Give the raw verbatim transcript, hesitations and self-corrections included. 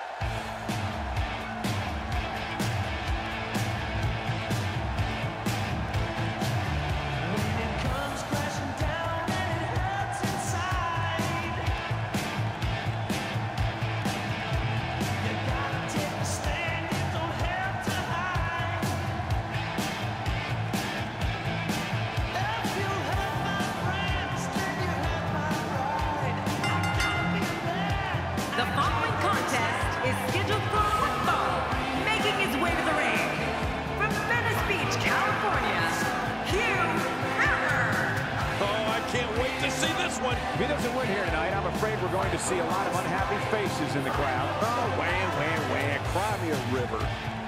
The following contest is scheduled for one fall, making his way to the ring. From Venice Beach, California, Hugh Hefner. Oh, I can't wait to see this one. If he doesn't win here tonight, I'm afraid we're going to see a lot of unhappy faces in the crowd. Oh, wah, wah, wah, cry me a river.